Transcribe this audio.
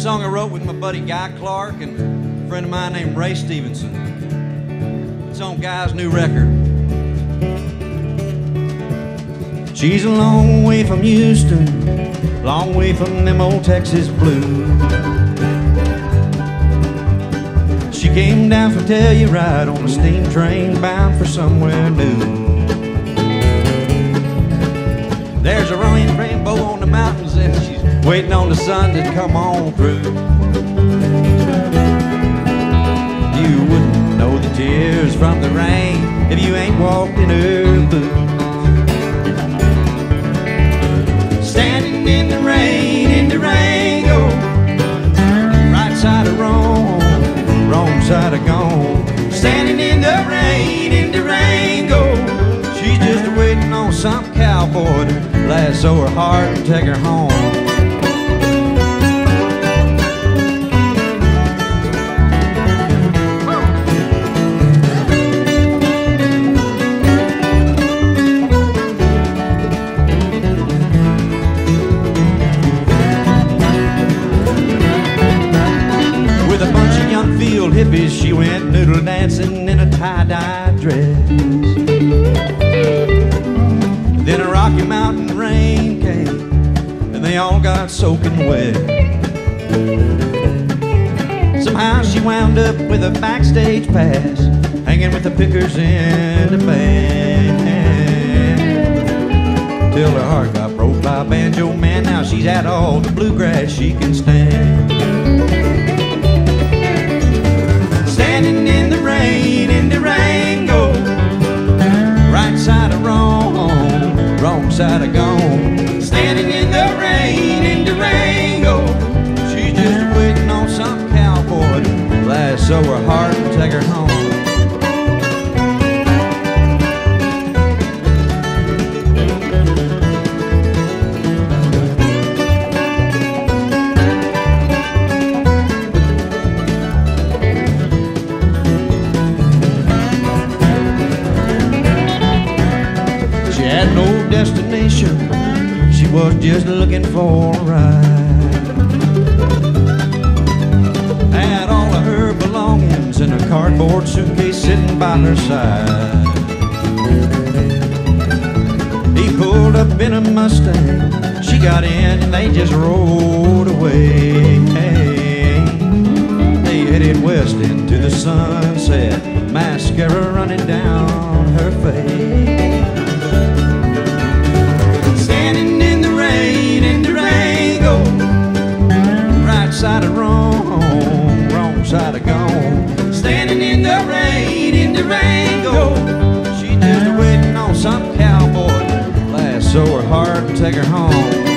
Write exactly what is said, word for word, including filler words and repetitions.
song I wrote with my buddy Guy Clark and a friend of mine named Ray Stevenson. It's on Guy's new record. She's a long way from Houston, long way from them old Texas blues. She came down from Telluride on a steam train bound for somewhere new. There's a running rainbow on the mountains and she's waiting on the sun to come on through. You wouldn't know the tears from the rain if you ain't walked in her boots. Standing in the rain in Durango, right side of Rome, wrong side of gone. Standing in the rain in Durango, she's just waiting on some cowboy to lasso her heart and take her home. With a bunch of young field hippies, she went noodle dancing in a tie-dye dress. Then a Rocky Mountain rain came, and they all got soaking wet. Somehow she wound up with a backstage pass, hanging with the pickers in the band. Till her heart got broke by a banjo man. Now she's at all the bluegrass she can stand. Standing in the rain in Durango, right side of Rome, wrong side of gone. Standing in the rain in Durango, she's just waiting on some cowboy to lasso her heart and take her home. She had no destination, she was just looking for a ride. Had all of her belongings in a cardboard suitcase sitting by her side. He pulled up in a Mustang, she got in and they just rode away. They headed west into the sunset, mascara running down her face. Side of Rome, wrong side of gone. Standing in the rain in Durango, she just waiting on some cowboy to lasso her heart and take her home.